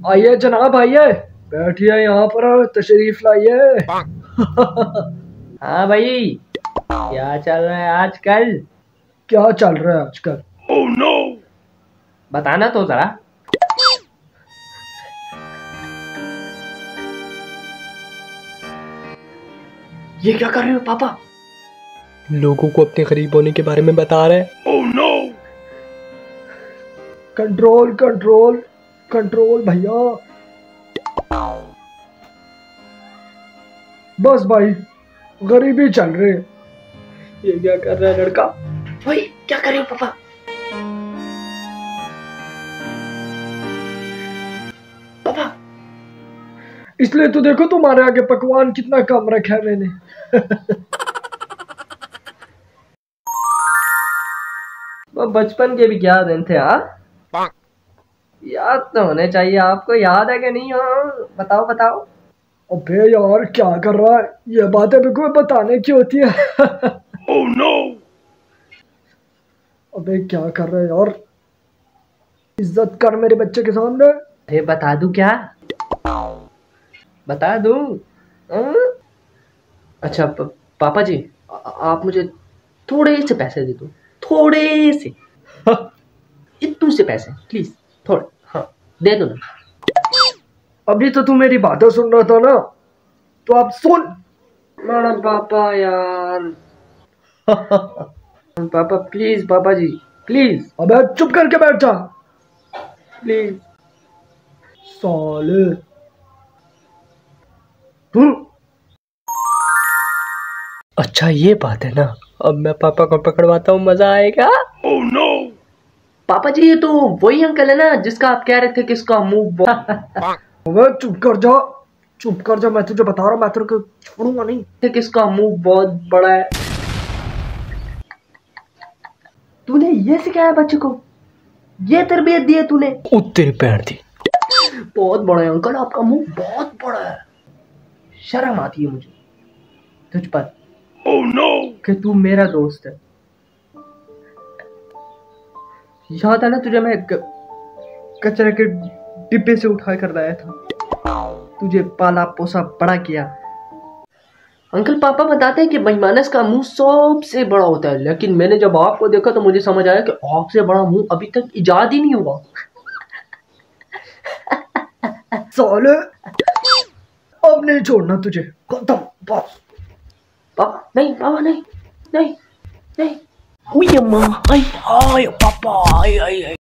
आइए जनाब आइए, बैठिए यहाँ पर, तशरीफ लाइए। हाँ भाई, क्या चल रहा है आजकल? क्या चल रहा है आजकल? ओह नो, बताना तो जरा। ये क्या कर रहे हो पापा? लोगों को अपने करीब होने के बारे में बता रहे हैं। Oh no, control control control भैया। बस भाई, गरीबी चल रही है। ये क्या कर रहा है लड़का? भाई क्या कर रहे हो पापा? पापा इसलिए तो देखो तुम्हारे आगे पकवान कितना कम रखा है मैंने। वो बचपन के भी क्या दिन थे। हाँ, याद तो होने चाहिए आपको। याद है कि नहीं? हाँ बताओ बताओ। अबे यार क्या कर रहा है? ये बातें भी कोई बताने की होती है। ओह नो, अबे क्या कर रहा है यार? इज्जत कर मेरे बच्चे के सामने। अरे बता दूं क्या? बता दूं? अच्छा पापा जी, आप मुझे थोड़े से पैसे दे दो, थोड़े से। इतने से पैसे प्लीज, थोड़े। हाँ दे दो ना। अभी तो तू मेरी बातें सुन रहा था ना, तो आप सुन। बड़ा पापा यार। पापा प्लीज, पापा जी प्लीज अबे चुप करके बैठ जा प्लीज। साले। अच्छा ये बात है ना, अब मैं पापा को पकड़वाता हूँ, मजा आएगा। ओह नो, पापा जी ये तो वही अंकल है ना जिसका आप कह रहे थे कि इसका मुंह अबे चुप कर जा, चुप कर जा। मैं तुझे बता रहा हूँ, मैं तेरे को छोड़ूंगा नहीं। थे कि इसका मुंह बहुत बड़ा है। तूने ये सिखाया बच्चे को? ये तरबियत दी है तूने? तेरी पैर थी। बहुत बड़ा है अंकल, आपका मुंह बहुत बड़ा है। शर्म आती है मुझे तुझ पर। ओह नो, कि तू मेरा दोस्त है। याद है ना तुझे, मैं कचरे के डिब्बे से उठा कर लाया था, तुझे पाला पोसा बड़ा किया। अंकल पापा बताते हैं कि बेईमानस का मुंह सबसे बड़ा होता है, लेकिन मैंने जब आपको देखा तो मुझे समझ आया कि आपसे बड़ा मुंह अभी तक इजाद ही नहीं हुआ। साले अब नहीं छोड़ना तुझे, खत्म बस। पापा नहीं, पापा नहीं, नहीं नहीं। पापा